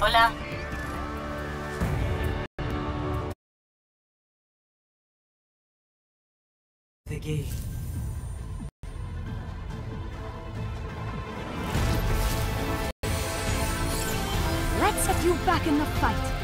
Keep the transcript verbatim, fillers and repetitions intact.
Hola. The game. Let's get you back in the fight.